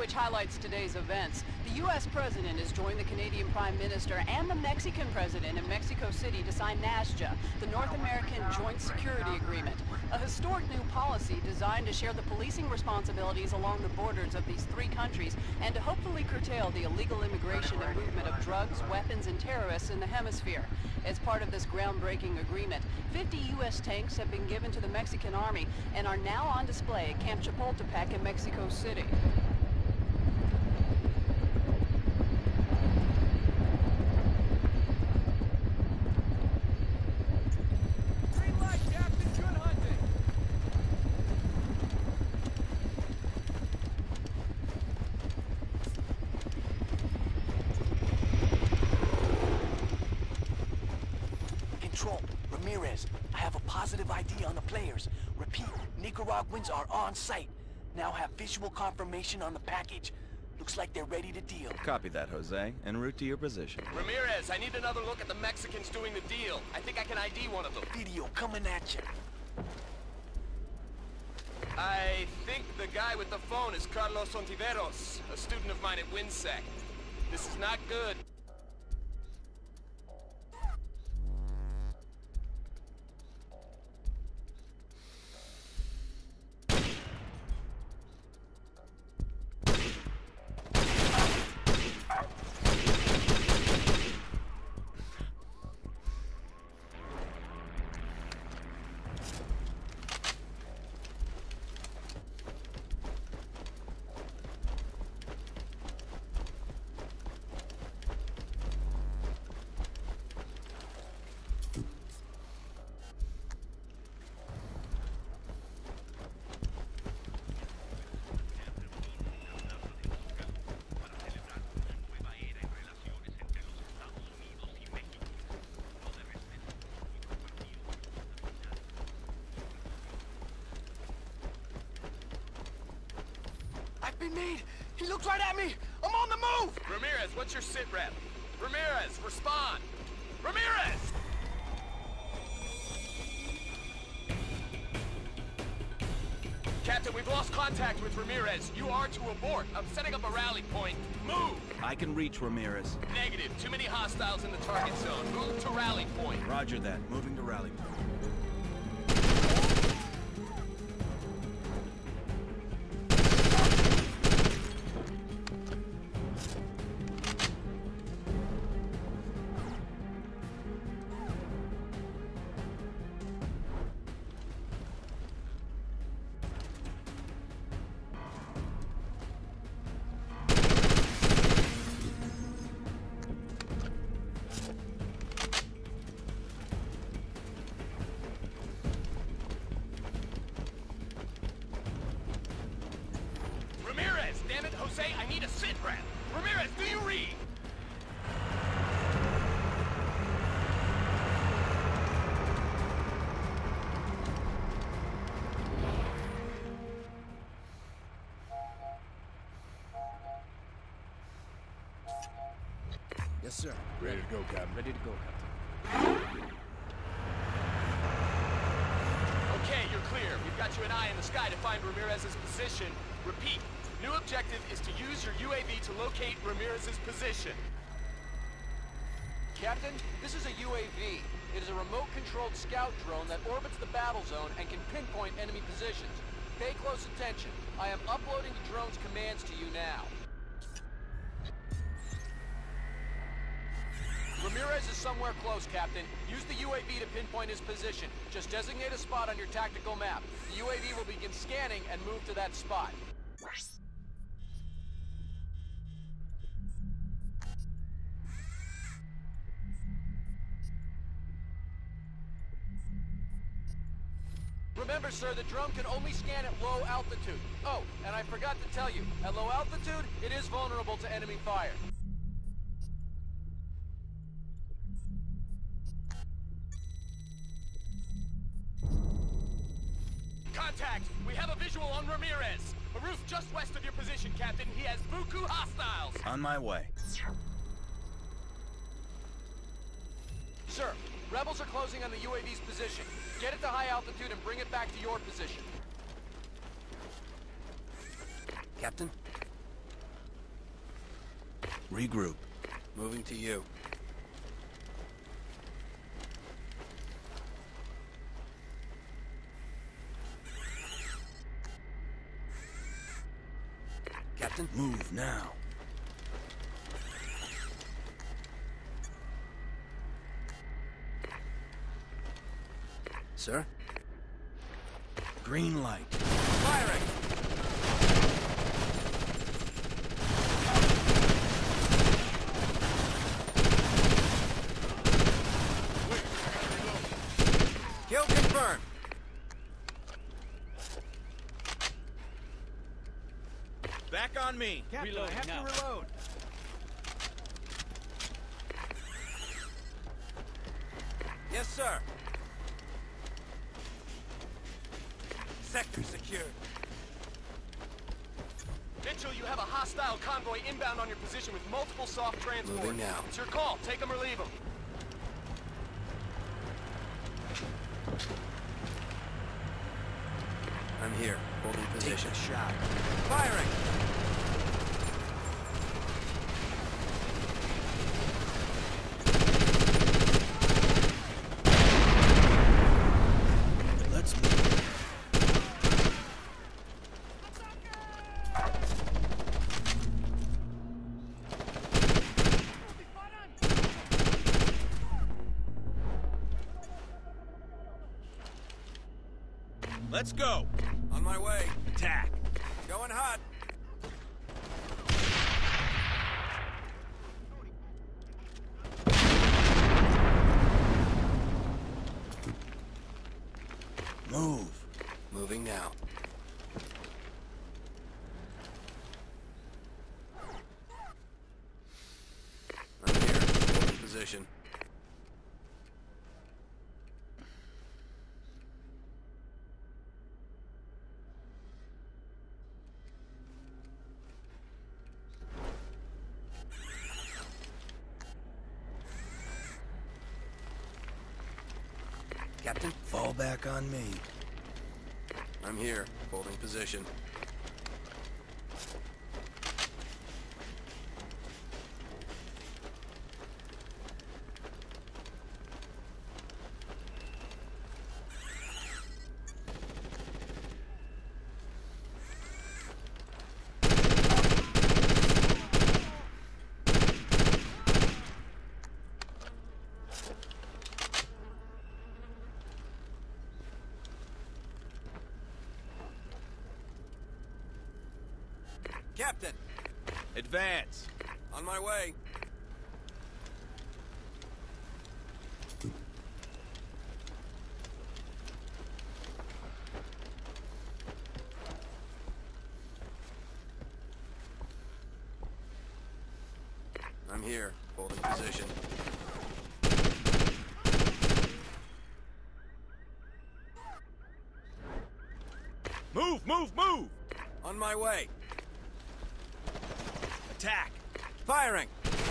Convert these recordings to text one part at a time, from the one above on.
which highlights today's events. The U.S. President has joined the Canadian Prime Minister and the Mexican President in Mexico City to sign NASJA, the North American Joint Security Agreement, a historic new policy designed to share the policing responsibilities along the borders of these three countries and to hopefully curtail the illegal immigration and movement of drugs, weapons, and terrorists in the hemisphere. As part of this groundbreaking agreement, 50 U.S. tanks have been given to the Mexican Army and are now on display at Camp Chapultepec in Mexico City. Green light, Captain. Good hunting. Control, Ramirez, I have a positive ID on the players. Repeat, Nicaraguans are on site. Now have visual confirmation on the package. Looks like they're ready to deal. Copy that, Jose. En route to your position. Ramirez, I need another look at the Mexicans doing the deal. I think I can ID one of them. Video coming at you. I think the guy with the phone is Carlos Ontiveros, a student of mine at WinSec. This is not good. Been made. He looks right at me. I'm on the move. Ramirez, what's your sit rep? Ramirez, respond. Ramirez! Captain, we've lost contact with Ramirez. You are to abort. I'm setting up a rally point. Move! I can reach Ramirez. Negative. Too many hostiles in the target zone. Move to rally point. Roger that. Moving to rally point. Damn it, Jose, I need a sit rep. Ramirez, do you read? Yes, sir. Ready to go, Captain. Ready to go, Captain. Okay, you're clear. We've got you an eye in the sky to find Ramirez's position. Repeat, new objective is to use your UAV to locate Ramirez's position. Captain, this is a UAV. It is a remote-controlled scout drone that orbits the battle zone and can pinpoint enemy positions. Pay close attention. I am uploading the drone's commands to you now. Ramirez is somewhere close, Captain. Use the UAV to pinpoint his position. Just designate a spot on your tactical map. The UAV will begin scanning and move to that spot. Remember, sir, the drone can only scan at low altitude. Oh, and I forgot to tell you, at low altitude, it is vulnerable to enemy fire. Contact! We have a visual on Ramirez! A roof just west of your position, Captain. He has buku hostiles! On my way. Sir, rebels are closing on the UAV's position. Get it to high altitude and bring it back to your position. Captain? Regroup. Moving to you. Captain? Move now. Sir? Green light. Firing! Kill confirmed. Back on me. Captain, I have to reload. Yes, sir. Sector secured. Mitchell, you have a hostile convoy inbound on your position with multiple soft transports. Moving now. It's your call. Take them or leave them. I'm here, holding position. Take the shot. Firing! Let's move. Let's go. On my way. Attack. Going hot. Move. Moving now. I'm here, holding position. Captain? Fall back on me. I'm here, holding position. Captain! Advance. On my way. I'm here, holding position. Move, move, move! On my way. Attack. Firing!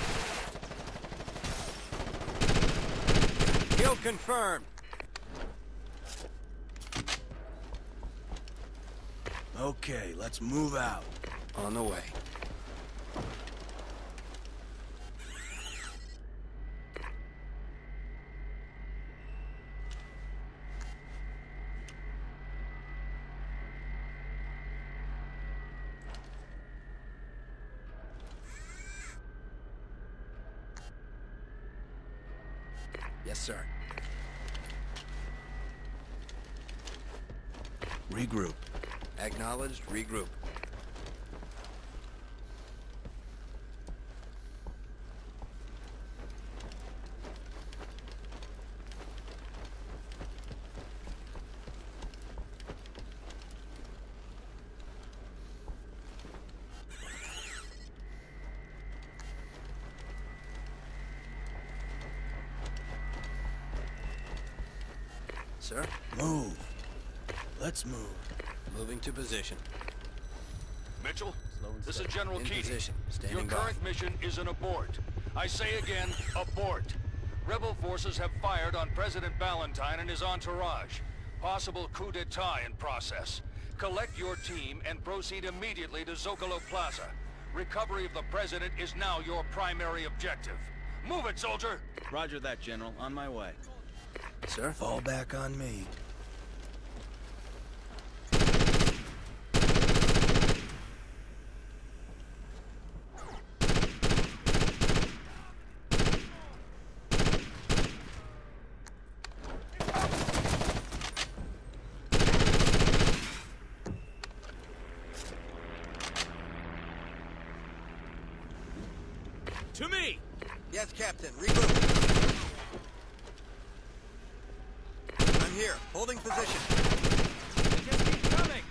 Kill confirmed. Okay, let's move out. On the way. Yes, sir. Regroup. Acknowledged. Regroup. Sir? Move. Let's move. Moving to position. Mitchell, this is General In Keating. position. Your Standing by. current mission is an abort. I say again, abort. Rebel forces have fired on President Ballantyne and his entourage. Possible coup d'etat in process. Collect your team and proceed immediately to Zocalo Plaza. Recovery of the President is now your primary objective. Move it, soldier! Roger that, General. On my way. Sir? Fall back on me. To me! Yes, Captain. Regroup. I'm here, holding position. They just keep coming.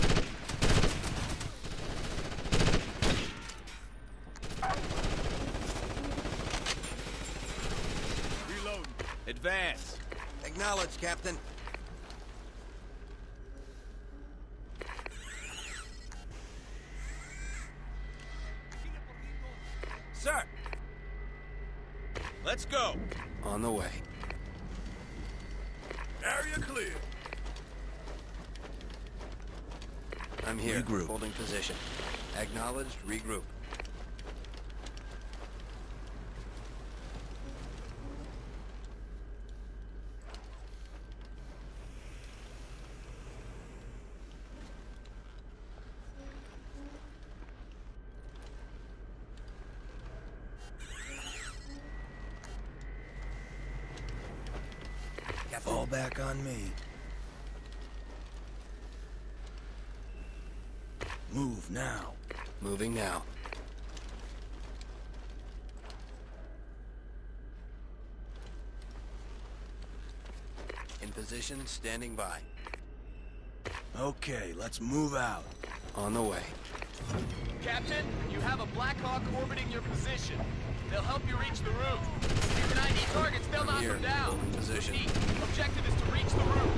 Reload. Advance. Acknowledged, Captain. Sir! Let's go! On the way. Area clear. I'm here, Regroup. holding position. Acknowledged, regroup. Fall back on me. Move now. Moving now. In position, standing by. Okay, let's move out. On the way. Captain, you have a Black Hawk orbiting your position. They'll help you reach the roof. If you can ID targets, they'll knock Here, them down. holding position. Repeat, objective is to reach the roof.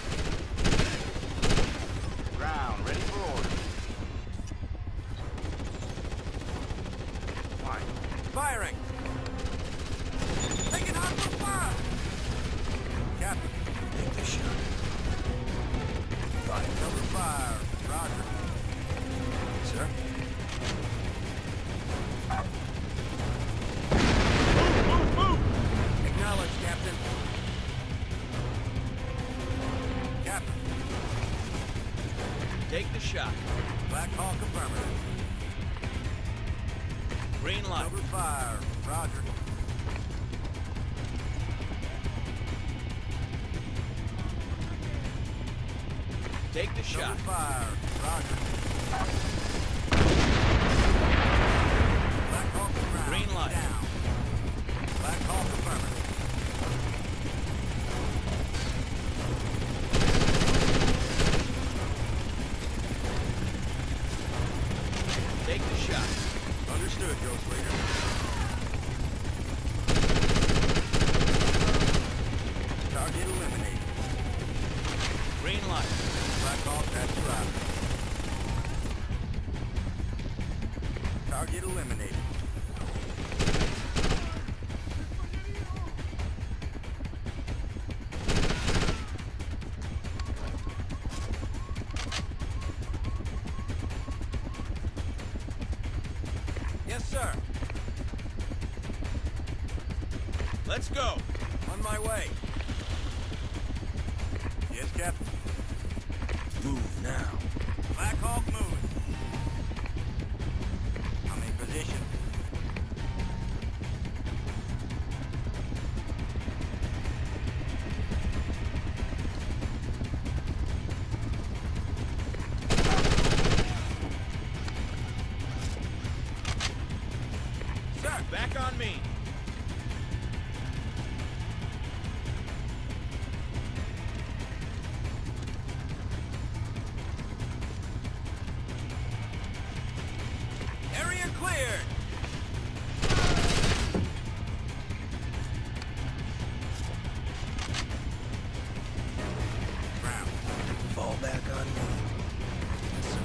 Ground, ready for orders. Fine. Firing! Taking out for fire! Captain, Take the shot. cover fire. Roger. Sir? Acknowledged, Captain. Captain, Take the shot. Black Hawk affirmative. Green light. Cover fire. Roger. Take the Cover shot. fire. Roger. Black Hawk ground. Green light. Down. Black Hawk affirmative. Take the shot. Understood, Ghost Raider. Target eliminated. Green light. Black Hawk, that's your out. Target eliminated. Yes, sir. Let's go. On my way. Yes, Captain. Move now. Black Hawk moving. I'm in position. Sir, back on me. Area cleared. Ground. Fall back on me. Yes, sir.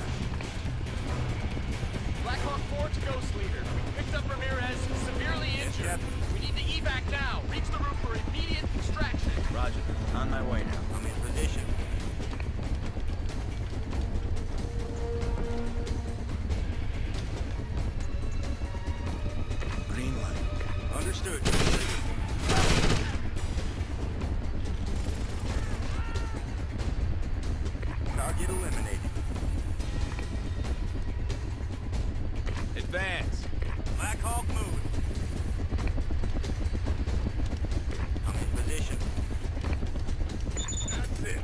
Black Hawk 4 to Ghost Leader. Picked up Ramirez, severely Yes, injured. Captain. We need to evac now. Reach the roof for immediate extraction. Roger. On my way now. I'm in position. Understood. Target eliminated. Advance. Black Hawk moving. I'm in position. That's it.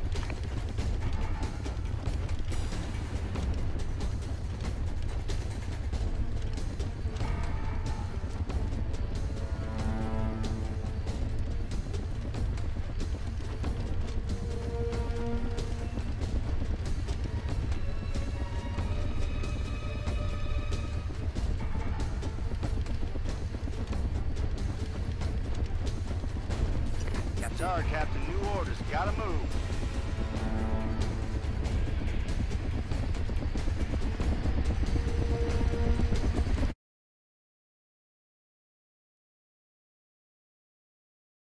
Sorry, Captain. New orders. Gotta move.